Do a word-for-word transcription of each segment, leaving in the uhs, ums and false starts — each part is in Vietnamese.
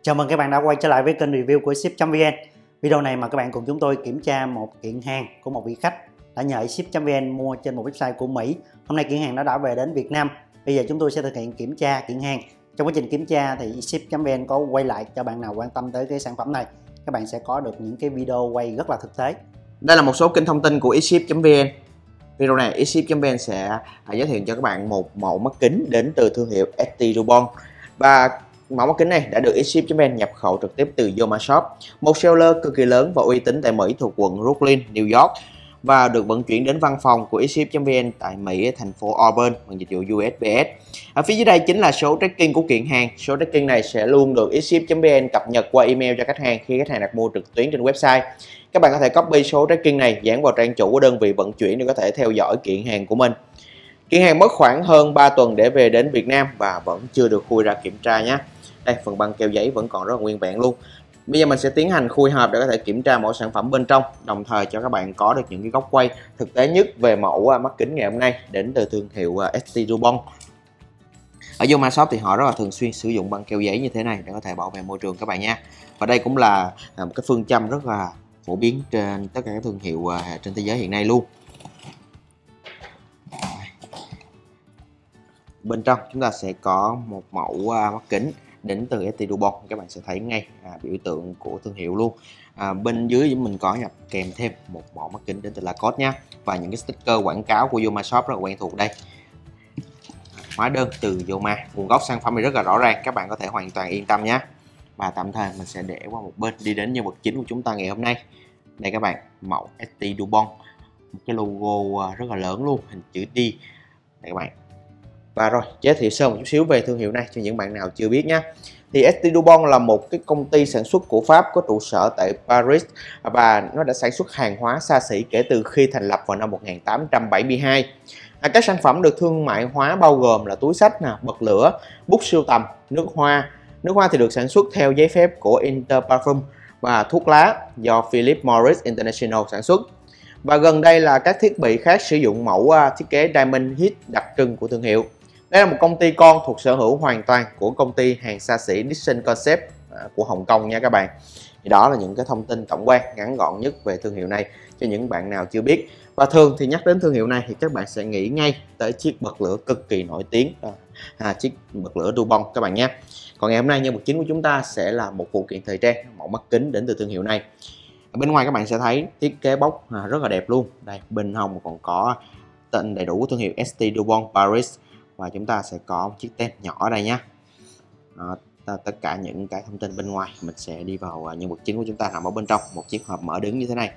Chào mừng các bạn đã quay trở lại với kênh review của ship chấm vn. Video này mà các bạn cùng chúng tôi kiểm tra một kiện hàng của một vị khách đã nhờ ship chấm vn mua trên một website của Mỹ. Hôm nay kiện hàng nó đã về đến Việt Nam. Bây giờ chúng tôi sẽ thực hiện kiểm tra kiện hàng. Trong quá trình kiểm tra thì ship chấm vn có quay lại cho bạn nào quan tâm tới cái sản phẩm này. Các bạn sẽ có được những cái video quay rất là thực tế. Đây là một số kênh thông tin của ship chấm vn. Video này ship chấm vn sẽ giới thiệu cho các bạn một mẫu mắt kính đến từ thương hiệu ét tê Dubon. Và mẫu mắt kính này đã được ship chấm vn nhập khẩu trực tiếp từ Yoma Shop, một seller cực kỳ lớn và uy tín tại Mỹ thuộc quận Brooklyn, New York, và được vận chuyển đến văn phòng của ship chấm vn tại Mỹ, thành phố Auburn bằng dịch vụ u ét pê ét. Ở phía dưới đây chính là số tracking của kiện hàng. Số tracking này sẽ luôn được ship chấm vn cập nhật qua email cho khách hàng khi khách hàng đặt mua trực tuyến trên website. Các bạn có thể copy số tracking này dán vào trang chủ của đơn vị vận chuyển để có thể theo dõi kiện hàng của mình. Kiện hàng mất khoảng hơn ba tuần để về đến Việt Nam và vẫn chưa được khui ra kiểm tra nhé. Đây, phần băng keo giấy vẫn còn rất là nguyên vẹn luôn. Bây giờ mình sẽ tiến hành khui hộp để có thể kiểm tra mỗi sản phẩm bên trong, đồng thời cho các bạn có được những cái góc quay thực tế nhất về mẫu mắt kính ngày hôm nay đến từ thương hiệu ét tê Dubon. Ở Yoma Shop thì họ rất là thường xuyên sử dụng băng keo giấy như thế này để có thể bảo vệ môi trường các bạn nha. Và đây cũng là một cái phương châm rất là phổ biến trên tất cả các thương hiệu trên thế giới hiện nay luôn. Bên trong chúng ta sẽ có một mẫu mắt kính đến từ ét tê Dubon. Các bạn sẽ thấy ngay à, biểu tượng của thương hiệu luôn. À, bên dưới mình có nhập kèm thêm một mẫu mắt kính đến từ Lacoste nha, và những cái sticker quảng cáo của Yoma Shop rất là quen thuộc đây. Hóa đơn từ Yoma, nguồn gốc sản phẩm này rất là rõ ràng, các bạn có thể hoàn toàn yên tâm nhé. Và tạm thời mình sẽ để qua một bên, đi đến nhân vật chính của chúng ta ngày hôm nay. Đây các bạn, mẫu ét tê Dubon, một cái logo rất là lớn luôn, hình chữ D. Đây các bạn. Và rồi, giới thiệu sơ một chút xíu về thương hiệu này cho những bạn nào chưa biết nhé. Thì ét tê Dubon là một cái công ty sản xuất của Pháp có trụ sở tại Paris, và nó đã sản xuất hàng hóa xa xỉ kể từ khi thành lập vào năm một nghìn tám trăm bảy mươi hai. À, các sản phẩm được thương mại hóa bao gồm là túi xách, nè, bật lửa, bút sưu tầm, nước hoa. Nước hoa thì được sản xuất theo giấy phép của Interparfum, và thuốc lá do Philip Morris International sản xuất. Và gần đây là các thiết bị khác sử dụng mẫu thiết kế Diamond Hit đặc trưng của thương hiệu. Đây là một công ty con thuộc sở hữu hoàn toàn của công ty hàng xa xỉ Dixon Concept của Hồng Kông nha các bạn. Thì đó là những cái thông tin tổng quan ngắn gọn nhất về thương hiệu này cho những bạn nào chưa biết. Và thường thì nhắc đến thương hiệu này thì các bạn sẽ nghĩ ngay tới chiếc bật lửa cực kỳ nổi tiếng, à, chiếc bật lửa Dubon các bạn nhé. Còn ngày hôm nay nhân vật chính của chúng ta sẽ là một phụ kiện thời trang, mẫu mắt kính đến từ thương hiệu này. Ở bên ngoài các bạn sẽ thấy thiết kế bóc rất là đẹp luôn. Đây, bên hông còn có tên đầy đủ của thương hiệu ét tê Dubon Paris. Và chúng ta sẽ có một chiếc tem nhỏ ở đây nhé. Đó, tất cả những cái thông tin bên ngoài mình sẽ đi vào nhân vật chính của chúng ta nằm ở bên trong một chiếc hộp mở đứng như thế này.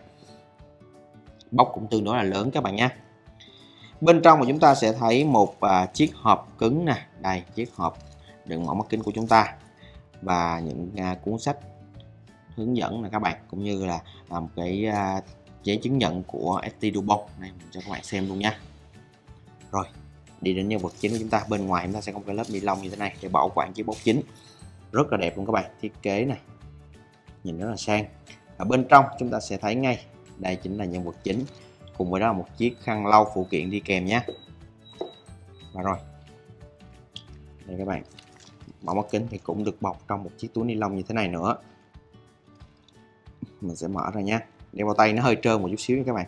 Bóc cũng tương đối là lớn các bạn nhé. Bên trong mà chúng ta sẽ thấy một uh, chiếc hộp cứng nè. Đây, chiếc hộp đựng mẫu mắt kính của chúng ta và những uh, cuốn sách hướng dẫn nè các bạn, cũng như là uh, một cái uh, giấy chứng nhận của ét tê Dubon. Đây mình cho các bạn xem luôn nha. Rồi, đi đến nhân vật chính của chúng ta. Bên ngoài chúng ta sẽ có một cái lớp ni lông như thế này để bảo quản chiếc bóc chính, rất là đẹp luôn các bạn. Thiết kế này nhìn rất là sang. Ở bên trong chúng ta sẽ thấy ngay đây chính là nhân vật chính, cùng với đó là một chiếc khăn lau phụ kiện đi kèm nhé. Và rồi đây các bạn, mẫu mắt kính thì cũng được bọc trong một chiếc túi ni lông như thế này nữa. Mình sẽ mở ra nhé. Đeo vào tay nó hơi trơn một chút xíu nha các bạn.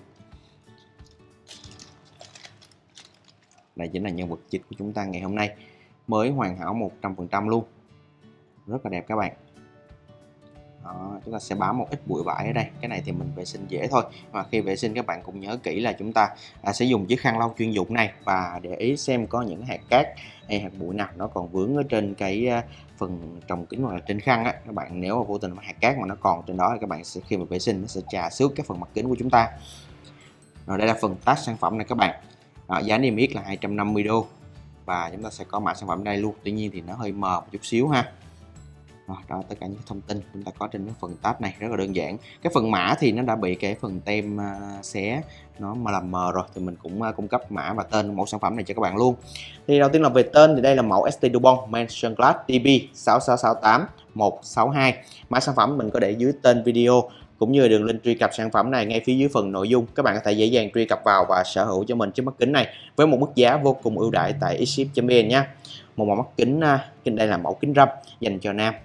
Đây chính là nhân vật chính của chúng ta ngày hôm nay, mới hoàn hảo một trăm phần trăm luôn, rất là đẹp các bạn. Đó, chúng ta sẽ bám một ít bụi vải ở đây. Cái này thì mình vệ sinh dễ thôi, và khi vệ sinh các bạn cũng nhớ kỹ là chúng ta à, sẽ dùng chiếc khăn lau chuyên dụng này, và để ý xem có những hạt cát hay hạt bụi nào nó còn vướng ở trên cái uh, phần trồng kính hoặc là trên khăn á. Các bạn nếu mà vô tình hạt cát mà nó còn trên đó thì các bạn sẽ khi mà vệ sinh nó sẽ chà xước cái phần mặt kính của chúng ta. Rồi đây là phần tag sản phẩm này các bạn. À, giá niêm yết là hai trăm năm mươi đô, và chúng ta sẽ có mã sản phẩm đây luôn. Tuy nhiên thì nó hơi mờ một chút xíu ha. Rồi, đó tất cả những thông tin chúng ta có trên cái phần tab này rất là đơn giản. Cái phần mã thì nó đã bị cái phần tem uh, xé nó mà làm mờ rồi, thì mình cũng uh, cung cấp mã và tên mẫu sản phẩm này cho các bạn luôn. Thì đầu tiên là về tên, thì đây là mẫu ét tê Dubon Men Sunglass D B sáu sáu sáu tám một sáu hai. Mã sản phẩm mình có để dưới tên video, cũng như đường link truy cập sản phẩm này ngay phía dưới phần nội dung. Các bạn có thể dễ dàng truy cập vào và sở hữu cho mình chiếc mắt kính này với một mức giá vô cùng ưu đãi tại ship chấm vn nhé. Một mẫu mắt kính, đây là mẫu kính râm dành cho nam.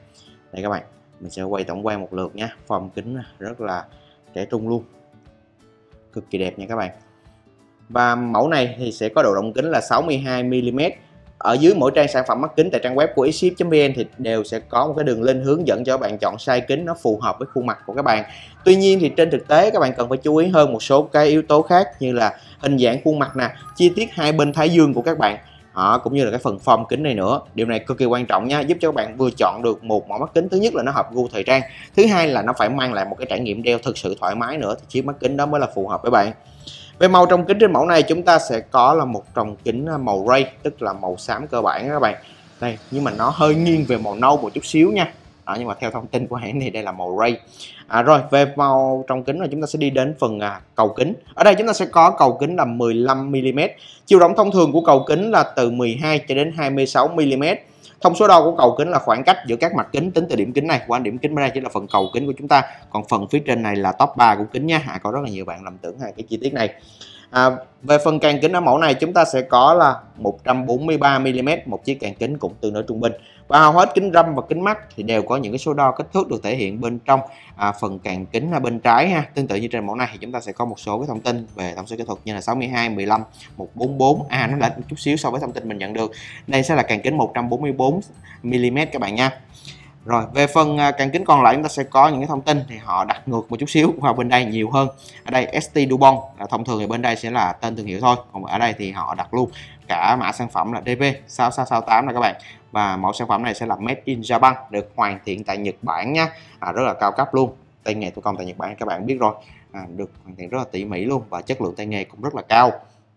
Đây các bạn, mình sẽ quay tổng quan một lượt nhé. Form kính rất là trẻ trung luôn, cực kỳ đẹp nha các bạn. Và mẫu này thì sẽ có độ rộng kính là sáu mươi hai mi li mét. Ở dưới mỗi trang sản phẩm mắt kính tại trang web của eShip chấm vn thì đều sẽ có một cái đường link hướng dẫn cho các bạn chọn size kính nó phù hợp với khuôn mặt của các bạn. Tuy nhiên thì trên thực tế các bạn cần phải chú ý hơn một số cái yếu tố khác, như là hình dạng khuôn mặt nè, chi tiết hai bên thái dương của các bạn, đó, cũng như là cái phần form kính này nữa. Điều này cực kỳ quan trọng nha, giúp cho các bạn vừa chọn được một mẫu mắt kính, thứ nhất là nó hợp gu thời trang, thứ hai là nó phải mang lại một cái trải nghiệm đeo thực sự thoải mái nữa, thì chiếc mắt kính đó mới là phù hợp với bạn. Về màu trong kính trên mẫu này chúng ta sẽ có là một tròng kính màu gray, tức là màu xám cơ bản các bạn. Đây, nhưng mà nó hơi nghiêng về màu nâu một chút xíu nha. Đó, nhưng mà theo thông tin của hãng thì đây là màu gray. À, rồi về màu trong kính là chúng ta sẽ đi đến phần à, cầu kính. Ở đây chúng ta sẽ có cầu kính là mười lăm mi li mét. Chiều rộng thông thường của cầu kính là từ mười hai cho đến hai mươi sáu mi li mét. Thông số đo của cầu kính là khoảng cách giữa các mặt kính tính từ điểm kính này qua điểm kính bên đây chỉ là phần cầu kính của chúng ta. Còn phần phía trên này là top ba của kính nha. À, có rất là nhiều bạn lầm tưởng hai cái chi tiết này. À, về phần càng kính ở mẫu này chúng ta sẽ có là một trăm bốn mươi ba mi li mét, một chiếc càng kính cũng tương đối trung bình. Và hầu hết kính râm và kính mắt thì đều có những cái số đo kích thước được thể hiện bên trong à, phần càng kính ở bên trái ha. Tương tự như trên mẫu này thì chúng ta sẽ có một số cái thông tin về thông số kỹ thuật như là sáu mươi hai, mười lăm, một trăm bốn mươi tư. À, nó lệch một chút xíu so với thông tin mình nhận được. Đây sẽ là càng kính một trăm bốn mươi tư mi li mét các bạn nha. Rồi về phần càng kính còn lại chúng ta sẽ có những cái thông tin thì họ đặt ngược một chút xíu vào bên đây nhiều hơn. Ở đây ét tê Dubon, thông thường thì bên đây sẽ là tên thương hiệu thôi, còn ở đây thì họ đặt luôn cả mã sản phẩm là D V sáu sáu sáu tám này các bạn. Và mẫu sản phẩm này sẽ là Made in Japan, được hoàn thiện tại Nhật Bản nha. À, rất là cao cấp luôn, tay nghề thủ công tại Nhật Bản các bạn biết rồi. À, được hoàn thiện rất là tỉ mỉ luôn và chất lượng tay nghề cũng rất là cao.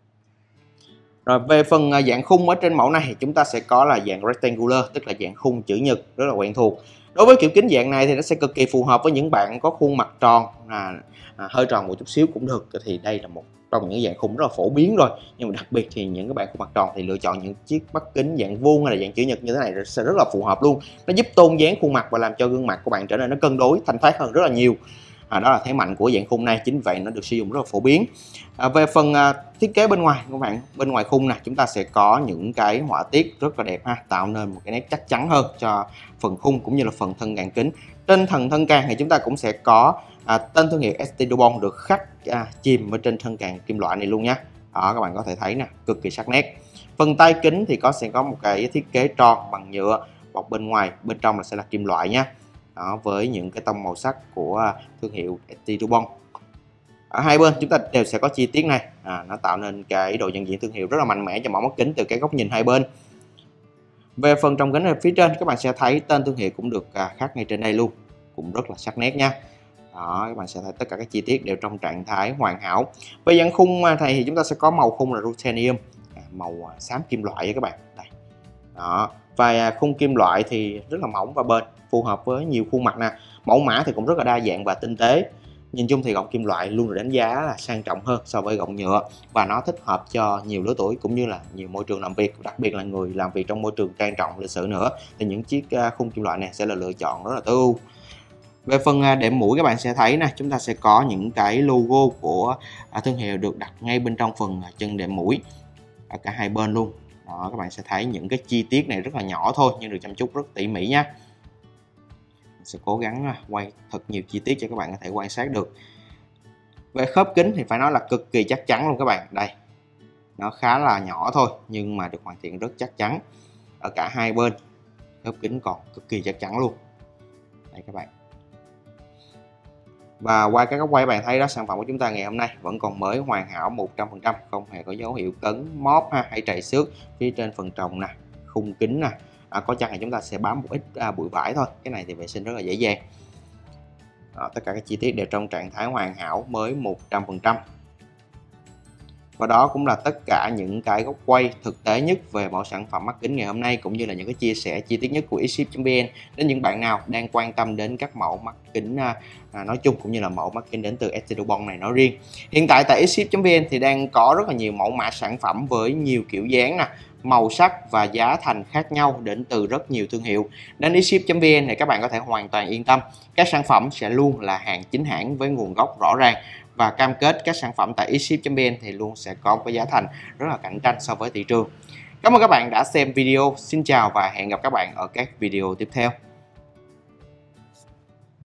Rồi về phần dạng khung ở trên mẫu này thì chúng ta sẽ có là dạng rectangular, tức là dạng khung chữ nhật, rất là quen thuộc. Đối với kiểu kính dạng này thì nó sẽ cực kỳ phù hợp với những bạn có khuôn mặt tròn, à, à, hơi tròn một chút xíu cũng được, thì đây là một trong những dạng khung rất là phổ biến rồi. Nhưng mà đặc biệt thì những các bạn khuôn mặt tròn thì lựa chọn những chiếc mắt kính dạng vuông hay là dạng chữ nhật như thế này sẽ rất là phù hợp luôn. Nó giúp tôn dáng khuôn mặt và làm cho gương mặt của bạn trở nên nó cân đối, thanh thoát hơn rất là nhiều. À, đó là thế mạnh của dạng khung này, chính vậy nó được sử dụng rất là phổ biến. À, về phần à, thiết kế bên ngoài các bạn, bên ngoài khung này chúng ta sẽ có những cái họa tiết rất là đẹp ha, tạo nên một cái nét chắc chắn hơn cho phần khung cũng như là phần thân càng kính. Trên thân thân càng thì chúng ta cũng sẽ có à, tên thương hiệu ét tê Dubon được khắc à, chìm ở trên thân càng kim loại này luôn nhé. Đó, các bạn có thể thấy nè, cực kỳ sắc nét. Phần tay kính thì có sẽ có một cái thiết kế tròn bằng nhựa, bọc bên ngoài, bên trong là sẽ là kim loại nha. Đó, với những cái tông màu sắc của thương hiệu ét tê Dubon. Ở hai bên chúng ta đều sẽ có chi tiết này, à, nó tạo nên cái độ nhận diện thương hiệu rất là mạnh mẽ cho mẫu mắt kính từ cái góc nhìn hai bên. Về phần trong kính ở phía trên các bạn sẽ thấy tên thương hiệu cũng được à, khắc ngay trên đây luôn, cũng rất là sắc nét nha. Đó, các bạn sẽ thấy tất cả các chi tiết đều trong trạng thái hoàn hảo. Về dạng khung này thì chúng ta sẽ có màu khung là ruthenium, à, màu xám kim loại với các bạn. Đây. Đó, và khung kim loại thì rất là mỏng và bền, phù hợp với nhiều khuôn mặt nè. Mẫu mã thì cũng rất là đa dạng và tinh tế. Nhìn chung thì gọng kim loại luôn được đánh giá là sang trọng hơn so với gọng nhựa, và nó thích hợp cho nhiều lứa tuổi cũng như là nhiều môi trường làm việc, đặc biệt là người làm việc trong môi trường trang trọng lịch sự nữa thì những chiếc khung kim loại này sẽ là lựa chọn rất là tối ưu. Về phần đệm mũi các bạn sẽ thấy nè, chúng ta sẽ có những cái logo của thương hiệu được đặt ngay bên trong phần chân đệm mũi ở cả hai bên luôn. Đó, các bạn sẽ thấy những cái chi tiết này rất là nhỏ thôi nhưng được chăm chút rất tỉ mỉ nha. Mình sẽ cố gắng quay thật nhiều chi tiết cho các bạn có thể quan sát được. Về khớp kính thì phải nói là cực kỳ chắc chắn luôn các bạn. Đây, nó khá là nhỏ thôi nhưng mà được hoàn thiện rất chắc chắn ở cả hai bên. Khớp kính còn cực kỳ chắc chắn luôn. Đây các bạn. Và qua các góc quay bạn thấy đó, sản phẩm của chúng ta ngày hôm nay vẫn còn mới hoàn hảo một trăm phần trăm, không hề có dấu hiệu cấn, móp ha, hay trầy xước phía trên phần tròng nè, khung kính nè. À, có chăng thì chúng ta sẽ bám một ít à, bụi vải thôi, cái này thì vệ sinh rất là dễ dàng. Đó, tất cả các chi tiết đều trong trạng thái hoàn hảo mới một trăm phần trăm. Và đó cũng là tất cả những cái góc quay thực tế nhất về mẫu sản phẩm mắt kính ngày hôm nay, cũng như là những cái chia sẻ chi tiết nhất của eShip chấm vn đến những bạn nào đang quan tâm đến các mẫu mắt kính à, nói chung cũng như là mẫu mắt kính đến từ ét tê Dubon này nói riêng. Hiện tại tại eShip chấm vn thì đang có rất là nhiều mẫu mã sản phẩm với nhiều kiểu dáng nè, màu sắc và giá thành khác nhau đến từ rất nhiều thương hiệu. Đến eShip chấm vn này các bạn có thể hoàn toàn yên tâm, các sản phẩm sẽ luôn là hàng chính hãng với nguồn gốc rõ ràng, và cam kết các sản phẩm tại eShip chấm vn thì luôn sẽ có một cái giá thành rất là cạnh tranh so với thị trường. Cảm ơn các bạn đã xem video. Xin chào và hẹn gặp các bạn ở các video tiếp theo.